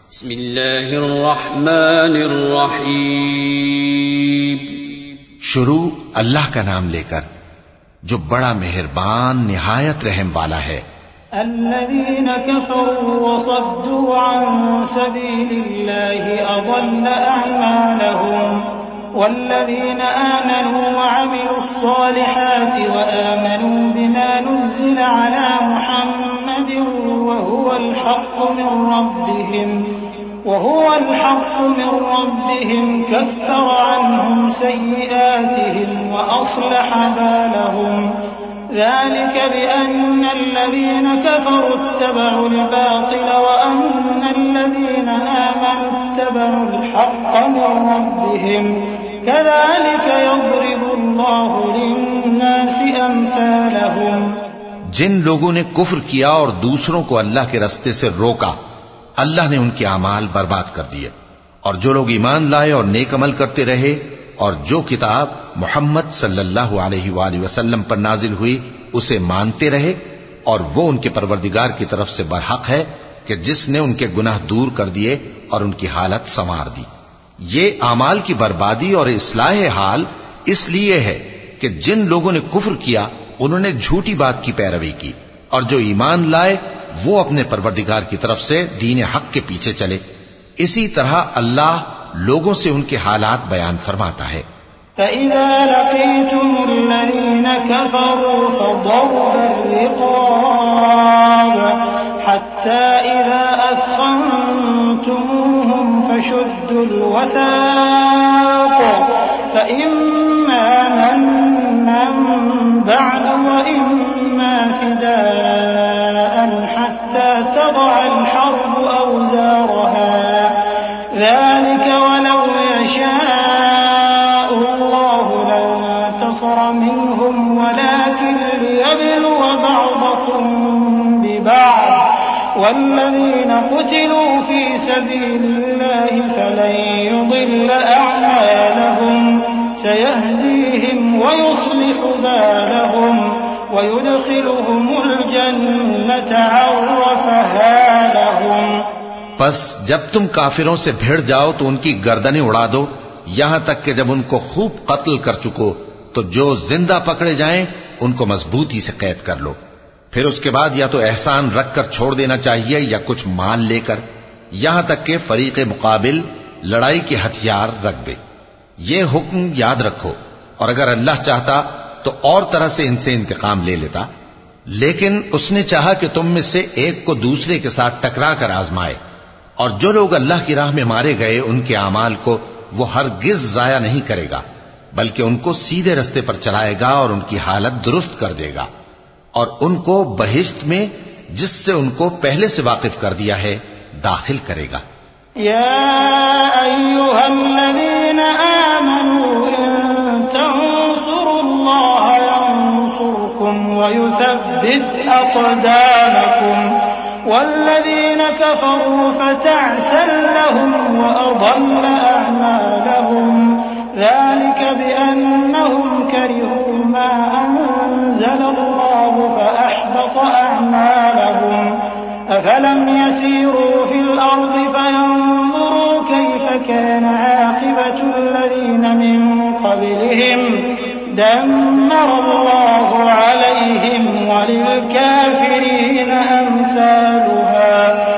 बिस्मिल्लाहिर्रहमानिर्रहीम। शुरू अल्लाह का नाम लेकर जो बड़ा मेहरबान निहायत रहम वाला है। अल्लज़ीना कफ़रू वसद्दू अन सबीलिल्लाहि अज़ल्ल अअमालहुम वल्लज़ीना आमनू वअमिलुस्सालिहाति वआमनू बिमा नुज़्ज़िला अला मुहम्मदिन वहुवल हक़्क़ु मिन रब्बिहिम कफ़्फ़र अन्हुम सय्यिआतिहिम वअस्लह बालहुम ذلك بأن الذين كفروا اتبعوا الباطل وأن الذين آمنوا اتبعوا الحق من ربهم كذلك يضرب الله للناس أمثالهم। जिन लोगों ने कुफ्र किया और दूसरों को अल्लाह के रास्ते से रोका, अल्लाह ने उनके अमाल बर्बाद कर दिए। और जो लोग ईमान लाए और नेक अमल करते रहे और जो किताब मोहम्मद सल्लल्लाहु अलैहि वसल्लम पर नाजिल हुई उसे मानते रहे, और वो उनके परवरदिगार की तरफ से बरहक है कि जिसने उनके गुनाह दूर कर दिए और उनकी हालत संवार दी। ये आमाल की बर्बादी और इस्लाह हाल इसलिए है कि जिन लोगों ने कुफ्र किया उन्होंने झूठी बात की पैरवी की, और जो ईमान लाए वो अपने परवरदिगार की तरफ से दीन हक के पीछे चले। इसी तरह अल्लाह लोगों से उनके हालात बयान फरमाता है। فإذا لقيتم الذين كفروا فضرب الرقاب حتى إذا أثخنتموهم فشدوا الوثاق فإما منا بعد وإما فداء حتى تضع الحرب أوزارها ذلك ولو يشاء الله لانتصر منهم ولكن ليبلو بعضكم ببعض والذين قتلوا في سبيل الله فلن يضل أعمالهم سيهديهم ويصلح بالهم ويدخلهم الجنة عرفها لهم। बस जब तुम काफिरों से भिड़ जाओ तो उनकी गर्दनें उड़ा दो, यहां तक कि जब उनको खूब कत्ल कर चुको तो जो जिंदा पकड़े जाएं उनको मजबूती से कैद कर लो। फिर उसके बाद या तो एहसान रख कर छोड़ देना चाहिए या कुछ माल लेकर, यहां तक कि फरीक़े मुकाबिल लड़ाई के हथियार रख दे। ये हुक्म याद रखो, और अगर अल्लाह चाहता तो और तरह से इनसे इंतकाम ले लेता, लेकिन उसने चाहा कि तुम में से एक को दूसरे के साथ टकरा कर आजमाए। और जो लोग अल्लाह की राह में मारे गए उनके अमाल को वो हरगिज जाया नहीं करेगा, बल्कि उनको सीधे रास्ते पर चलाएगा और उनकी हालत दुरुस्त कर देगा, और उनको बहिश्त में जिससे उनको पहले से वाकिफ कर दिया है दाखिल करेगा। या अय्युहल्लज़ीना आमनू इन तंसुरुल्लाह यंसुरकुम व युथब्बित अक़दामकुम वल्लज़ीना कफ़रू फ़तअसन लहुम व अضل अअमालहुम ذلك بأنهم كرهوا ما أنزل الله فأحبط أعمالهم أفلم يسيروا في الأرض فينظروا كيف كان عاقبة الذين من قبلهم دمر الله عليهم وللكافرين أمثالها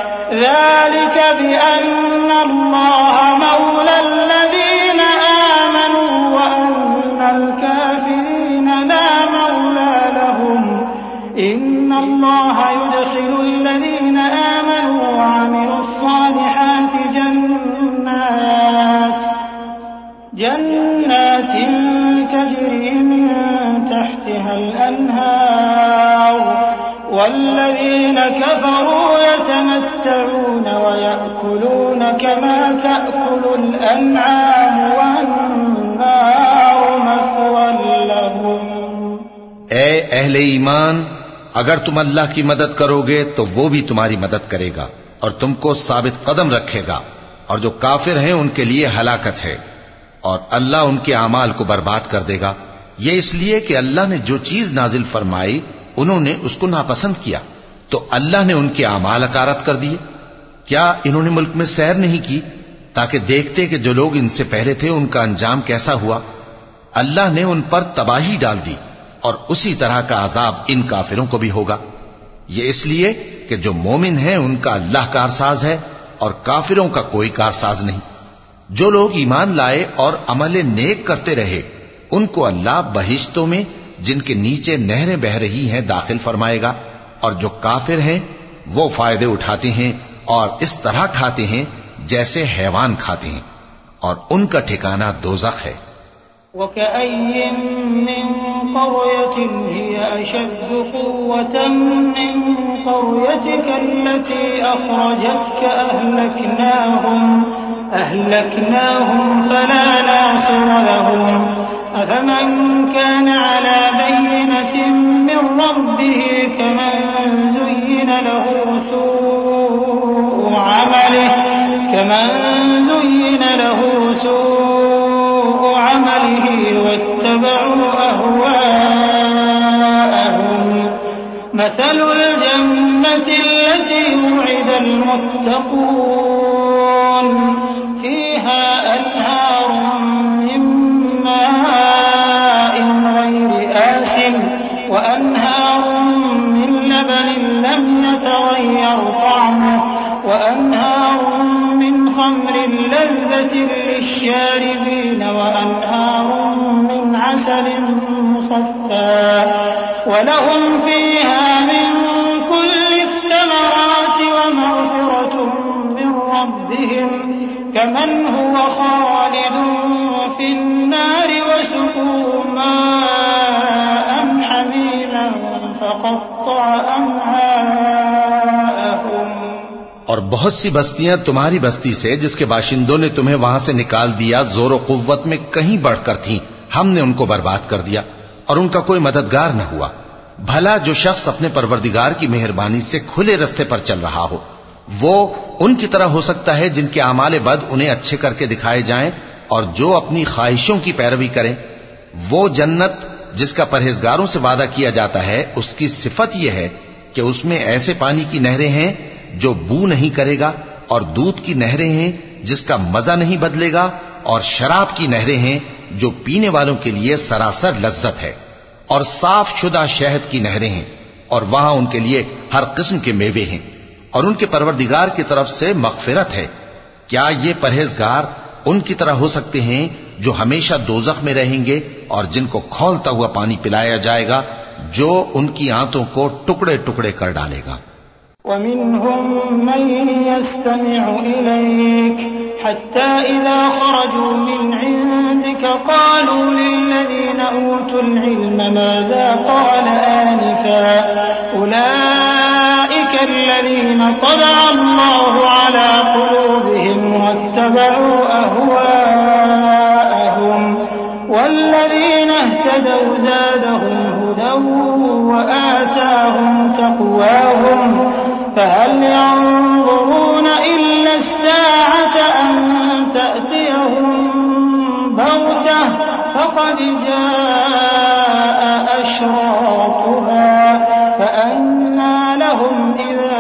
ذلك بأن الله مولى الذين آمنوا وأن الكافرين لا مولى لهم إن الله يدخل الذين آمنوا وعملوا الصالحات جنات تجري من تحتها الأنهار والذين كفروا يتمتعون ويأكلون كما تأكل الأنعام والنار مثوى لهم। ए अहले ईमान, अगर तुम अल्लाह की मदद करोगे तो वो भी तुम्हारी मदद करेगा और तुमको साबित कदम रखेगा, और जो काफिर हैं उनके लिए हलाकत है, और अल्लाह उनके अमाल को बर्बाद कर देगा। ये इसलिए कि अल्लाह ने जो चीज नाजिल फरमाई उन्होंने उसको नापसंद किया, तो अल्लाह ने उनके अमाल अकारत कर दिए। क्या इन्होंने मुल्क में सैर नहीं की ताकि देखते कि जो लोग इनसे पहले थे उनका अंजाम कैसा हुआ? अल्लाह ने उन पर तबाही डाल दी और उसी तरह का अजाब इन काफिरों को भी होगा। ये इसलिए कि जो मोमिन है उनका अल्लाह कारसाज है और काफिरों का कोई कारसाज नहीं। जो लोग ईमान लाए और अमल नेक करते रहे उनको अल्लाह बहिश्तों में जिनके नीचे नहरें बह रही हैं दाखिल फरमाएगा, और जो काफिर हैं वो फायदे उठाते हैं और इस तरह खाते हैं जैसे हैवान खाते हैं, और उनका ठिकाना दोज़ख है। वकअय्यिन मिन क़रयतिन हिय अशद्दु क़ुव्वतन मिन क़रयतिका अल्लती अख़रजतका अहलकनाहुम फला नासिर लहुम अफ़मन कान अला बय्यिनतिन मिन रब्बिही कमन ज़ुय्यिन लहु सूअ अमलिही वत्तबअू अहवाअहुम मसलुल जन्नति अल्लती वु'िदल मुत्तक़ून फ़ीहा अन्हारुम मिन माइन ग़ैरि आसिन व अन्हारुम मिन लबनिन लम यतग़य्यर तअमुहु व अन्हारुम मिन ख़म्रिन लज़्ज़तिन लिश्शारिबीन व अन्हारुम मिन असलिन मुसफ़्फ़ा व लहुम फ़ीहा मिन कुल्लि الثمرات ومغفرة من ربهم كمن هو خالد في النار وسقوا ماء حميما فقطع أمعاءهم। और बहुत सी बस्तियां तुम्हारी बस्ती से जिसके बाशिंदों ने तुम्हें वहां से निकाल दिया जोर कुव्वत में कहीं बढ़कर थीं, हमने उनको बर्बाद कर दिया और उनका कोई मददगार न हुआ। भला जो शख्स अपने परवरदिगार की मेहरबानी से खुले रास्ते पर चल रहा हो वो उनकी तरह हो सकता है जिनके आमाले बद उन्हें अच्छे करके दिखाए जाएं, और जो अपनी ख्वाहिशों की पैरवी करें। वो जन्नत जिसका परहेजगारों से वादा किया जाता है उसकी सिफत यह है कि उसमें ऐसे पानी की नहरें हैं जो बू नहीं करेगा, और दूध की नहरें हैं जिसका मजा नहीं बदलेगा, और शराब की नहरें हैं जो पीने वालों के लिए सरासर लज्जत है, और साफ शुदा शहद की नहरें हैं, और वहां उनके लिए हर किस्म के मेवे हैं, और उनके परवरदिगार की तरफ से मग़फ़िरत है। क्या ये परहेजगार उनकी तरह हो सकते हैं जो हमेशा दोज़ख में रहेंगे और जिनको खौलता हुआ पानी पिलाया जाएगा जो उनकी आंतों को टुकड़े टुकड़े कर डालेगा। वमिनहुम मन यस्तमिउ इलैक हत्ता इज़ा खरजू मिन इंदिका क़ालू लिल्लज़ीना ऊतुल इल्म माज़ा क़ाल आनिफ़ा उलाइका अल्लज़ीना तबअ अल्लाहु अला क़ुलूबिहिम वत्तबअू अहवाअहुम वल्लज़ीना इह्तदौ ज़ादहुम हुदन वआताहुम तक़वाहुम فهل ينظرون إلا الساعة أن تأتيهم بغتة فقد جاء أشراطها فأنى لهم إذا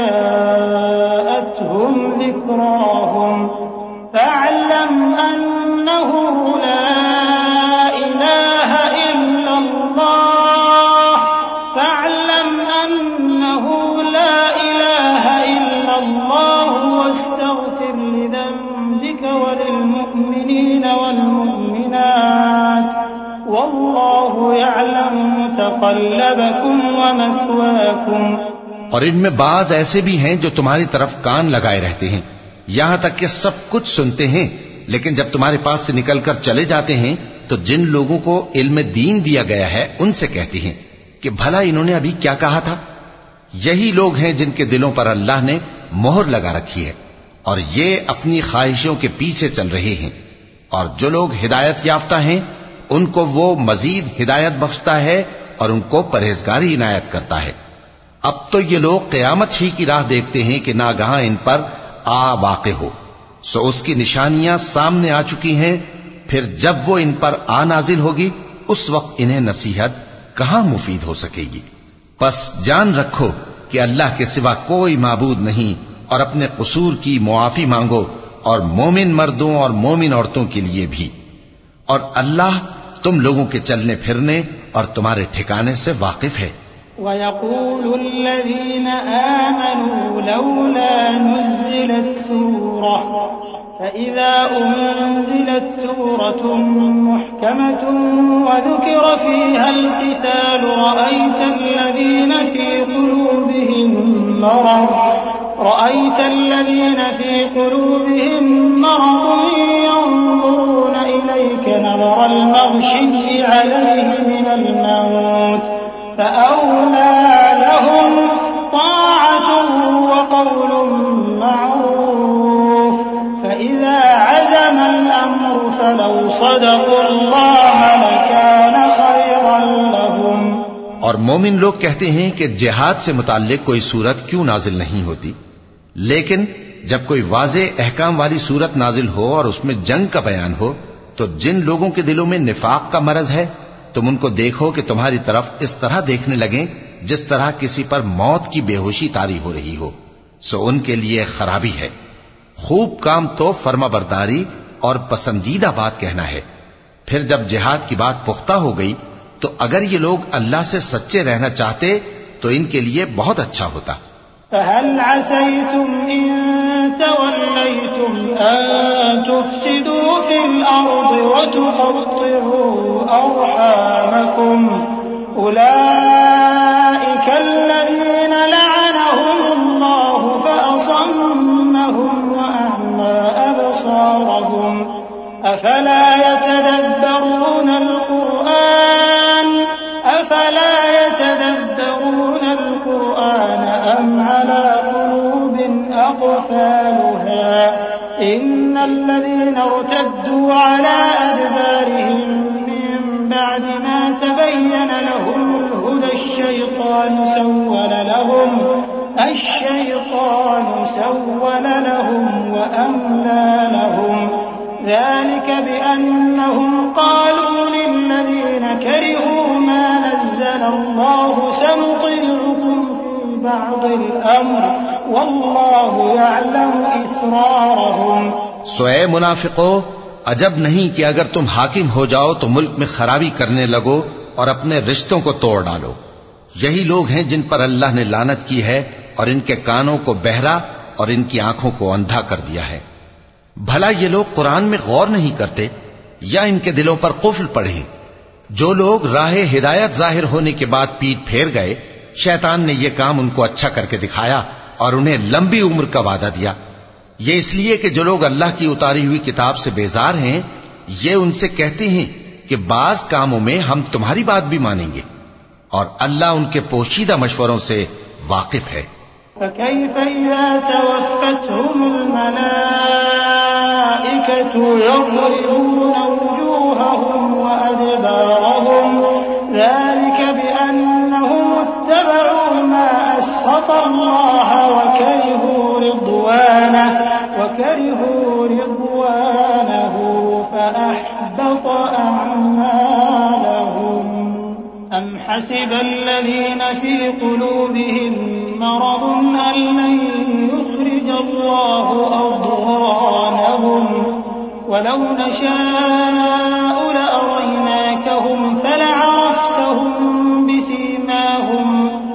جاءتهم ذكراهم فاعلم أنه لا إله إلا الله فاعلم أنه لا إله إلا الله واستغفر لذنبك وللمؤمنين والمؤمنات والله يعلم متقلبكم ومثواكم। और इनमें बाज ऐसे भी हैं जो तुम्हारी तरफ कान लगाए रहते हैं, यहां तक कि सब कुछ सुनते हैं, लेकिन जब तुम्हारे पास से निकलकर चले जाते हैं तो जिन लोगों को इल्म दीन दिया गया है उनसे कहते हैं कि भला इन्होंने अभी क्या कहा था। यही लोग हैं जिनके दिलों पर अल्लाह ने मोहर लगा रखी है और ये अपनी ख्वाहिशों के पीछे चल रहे हैं। और जो लोग हिदायत याफ्ता हैं उनको वो मजीद हिदायत बख्शता है और उनको परहेजगारी इनायत करता है। अब तो ये लोग क़यामत ही की राह देखते हैं कि नागहां इन पर आ वाक़े हो, सो उसकी निशानियां सामने आ चुकी हैं। फिर जब वो इन पर आ नाजिल होगी उस वक्त इन्हें नसीहत कहां मुफीद हो सकेगी। बस जान रखो कि अल्लाह के सिवा कोई माबूद नहीं और अपने कसूर की मुआफी मांगो, और मोमिन मर्दों और मोमिन औरतों के लिए भी। और अल्लाह तुम लोगों के चलने फिरने और तुम्हारे ठिकाने से वाकिफ है। वयक़ूलुल्लज़ीन आमनू लौला नुज़्ज़िलत सूरह फ़इज़ा उन्ज़िलत सूरतुन मुहकमतुन वज़ुकिर फ़ीहल क़िताल رأيت الذين في قلوبهم مرض ينظرون إليك نظر المغشي عليه من الموت فأولى لهم طاعة وقول معروف فإذا عزم الأمر فلو صدقوا الله لكان خيرا لهم। और मोमिन लोग कहते हैं कि जिहाद से मुताल्लिक कोई सूरत क्यों नाजिल नहीं होती, लेकिन जब कोई वाज़े अहकाम वाली सूरत नाजिल हो और उसमें जंग का बयान हो, तो जिन लोगों के दिलों में निफाक का मरज है तुम उनको देखो कि तुम्हारी तरफ इस तरह देखने लगें जिस तरह किसी पर मौत की बेहोशी तारी हो रही हो, सो उनके लिए खराबी है। खूब काम तो फर्माबरदारी और पसंदीदा बात कहना है। फिर जब जिहाद की बात पुख्ता हो गई तो अगर ये लोग अल्लाह से सच्चे रहना चाहते तो इनके लिए बहुत अच्छा होता। फहल असैतुम इन तवल्लैतुम अन तुफ्सिदू फिल अर्द व तुक़त्तिऊ अर्हामकुम उलाइका अल्लज़ीना लअनहुमुल्लाहु फअसम्महुम व अअमा अबसारहुम अफला यतदब्बरून القرآن أم على قلوب أقفالها إن الذين ارتدوا على أدبارهم من بعد ما تبين لهم الهدى الشيطان سول لهم وأملى لهم ذلك بأنهم قالوا للذين كرهوا ما نزل الله سنطيعكم في بعض الأمر والله يعلم إسرارهم। सोए मुनाफिको, अजब नहीं कि अगर तुम हाकिम हो जाओ तो मुल्क में खराबी करने लगो और अपने रिश्तों को तोड़ डालो। यही लोग हैं जिन पर अल्लाह ने लानत की है और इनके कानों को बहरा और इनकी आंखों को अंधा कर दिया है। भला ये लोग कुरान में गौर नहीं करते या इनके दिलों पर कुफ्र पड़े? जो लोग राह हिदायत जाहिर होने के बाद पीठ फेर गए, शैतान ने यह काम उनको अच्छा करके दिखाया और उन्हें लंबी उम्र का वादा दिया। ये इसलिए कि जो लोग अल्लाह की उतारी हुई किताब से बेजार हैं, ये उनसे कहते हैं कि बाज कामों में हम तुम्हारी बात भी मानेंगे, और अल्लाह उनके पोशीदा मशवरों से वाकिफ है। फकैफ इज़ा तवफ़्फ़तहुमुल मलाइकतु यज़रिबूना वुजूहहुम व अदबारहुम ज़ालिका बिअन्नहुम इत्तबअू मा अस्ख़ता अल्लाह व करिहू रिضवानहु फअहबत अअमालहुम। أم حسب الذين في قلوبهم مرض أن لن يخرج الله أضغانهم ولو نشاء لأريناكهم فلعرفتهم بسيماهم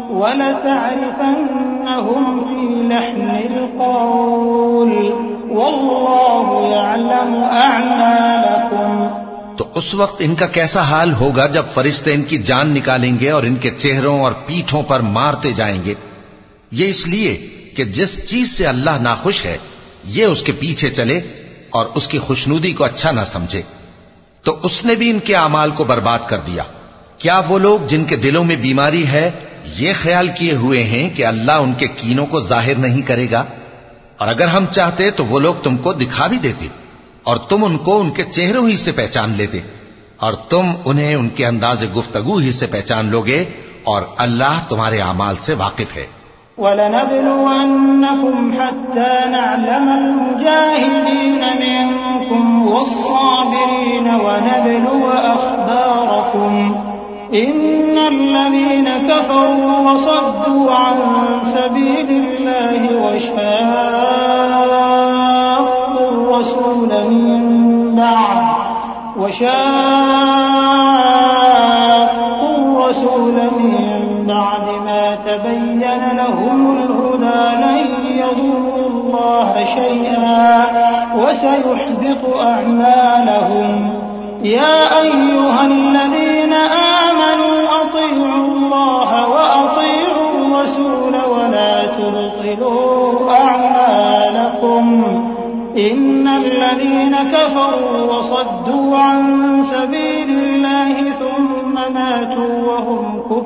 ولتعرفنهم في لحن القول والله يعلم أعمالكم। तो उस वक्त इनका कैसा हाल होगा जब फरिश्ते इनकी जान निकालेंगे और इनके चेहरों और पीठों पर मारते जाएंगे। ये इसलिए कि जिस चीज से अल्लाह नाखुश है ये उसके पीछे चले और उसकी खुशनुदी को अच्छा ना समझे, तो उसने भी इनके अमाल को बर्बाद कर दिया। क्या वो लोग जिनके दिलों में बीमारी है ये ख्याल किए हुए हैं कि अल्लाह उनके कीनों को जाहिर नहीं करेगा? और अगर हम चाहते तो वो लोग तुमको दिखा भी देते और तुम उनको उनके चेहरों ही से पहचान लेते, और तुम उन्हें उनके अंदाज़े गुफ्तगू ही से पहचान लोगे, और अल्लाह तुम्हारे अमाल से वाकिफ है। वलनब्लुवन्नकुम हत्ता नअलमल मुजाहिदीन मिनकुम वस्साबिरीन वनब्लुव अखबारकुम इन्नल्लज़ीना कफरू वसद्दू अन सबीलिल्लाहि وشاقوا الرسول من بعد ما تبين لهم الهدى لن يضروا الله شيئا وسيحبط أعمالهم يا أيها الذين آمنوا أطيعوا الله وأطيعوا الرسول ولا تبطلوا أعمالكم إن الذين كفروا وصدوا عن سبيل الله ثم ماتوا وهم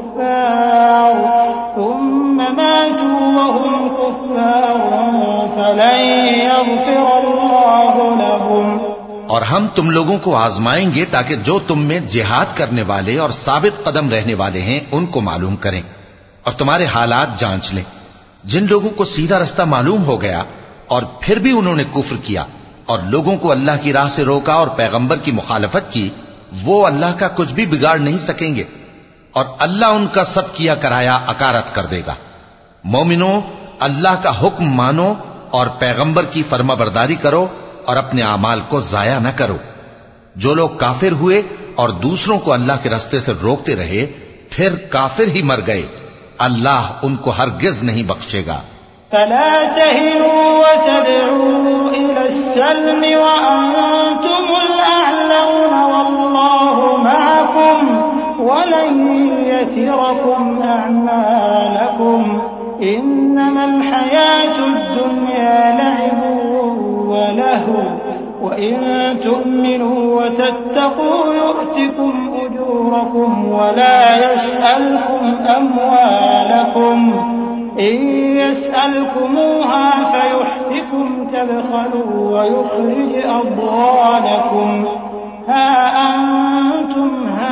كفار فلن يغفر الله لهم। और हम तुम लोगों को आजमाएंगे ताकि जो तुम में जिहाद करने वाले और साबित कदम रहने वाले हैं उनको मालूम करें और तुम्हारे हालात जांच लें। जिन लोगों को सीधा रास्ता मालूम हो गया और फिर भी उन्होंने कुफ्र किया और लोगों को अल्लाह की राह से रोका और पैगंबर की मुखालफत की, वो अल्लाह का कुछ भी बिगाड़ नहीं सकेंगे और अल्लाह उनका सब किया कराया अकारत कर देगा। मोमिनो, अल्लाह का हुक्म मानो और पैगंबर की फर्माबरदारी करो और अपने आमाल को जाया न करो। जो लोग काफिर हुए और दूसरों को अल्लाह के रास्ते से रोकते रहे फिर काफिर ही मर गए, अल्लाह उनको हरगिज नहीं बख्शेगा। फला तहिनु वतदउ इलस्सल्म वअंतुमुल अअलौन वल्लाहु मअकुम वलन यतिरकुम अअमालकुम इन्नमल हयातुद दुन्या लअबुन वलहु वइन तु'मिनु वतत्तक़ू यु'तिकुम उजूरकुम वला यस्अलकुम अमवालकुम إن يسألكموها فيحفكم تبخلوا ويخرج أضغانكم ها أنتم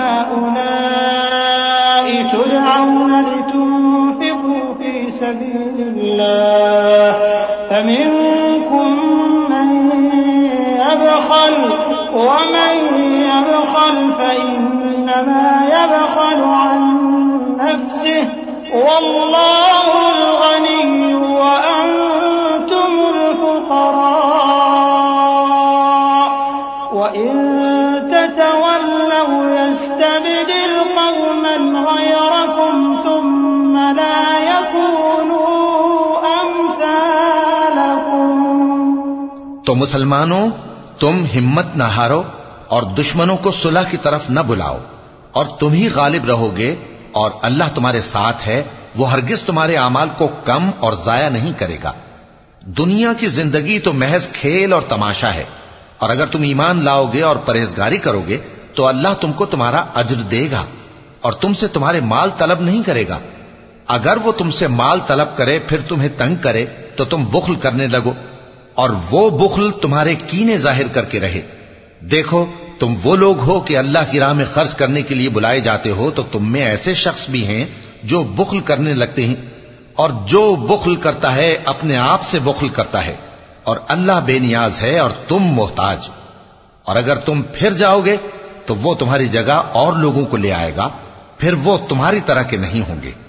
هؤلاء تدعون لتنفقوا في سبيل الله فمنكم من يبخل ومن يبخل فإنما يبخل عن نفسه والله الغني وأنتم الفقراء وإن تتولوا يستبدل قوما غيركم ثم لا يكونوا أمثالكم। तो मुसलमानों, तुम हिम्मत न हारो और दुश्मनों को सुलह की तरफ न बुलाओ और तुम ही गालिब रहोगे और अल्लाह तुम्हारे साथ है, वो हरगिज तुम्हारे अमाल को कम और जाया नहीं करेगा। दुनिया की जिंदगी तो महज खेल और तमाशा है और अगर तुम ईमान लाओगे और परहेजगारी करोगे तो अल्लाह तुमको तुम्हारा अज्र देगा और तुमसे तुम्हारे माल तलब नहीं करेगा। अगर वो तुमसे माल तलब करे फिर तुम्हें तंग करे तो तुम बुख्ल करने लगो और वो बुख्ल तुम्हारे कीने जाहिर करके रहे। देखो, तुम वो लोग हो कि अल्लाह की राह में खर्च करने के लिए बुलाए जाते हो तो तुम में ऐसे शख्स भी हैं जो बुख्ल करने लगते हैं और जो बुख्ल करता है अपने आप से बुख्ल करता है और अल्लाह बेनियाज है और तुम मोहताज। और अगर तुम फिर जाओगे तो वो तुम्हारी जगह और लोगों को ले आएगा, फिर वो तुम्हारी तरह के नहीं होंगे।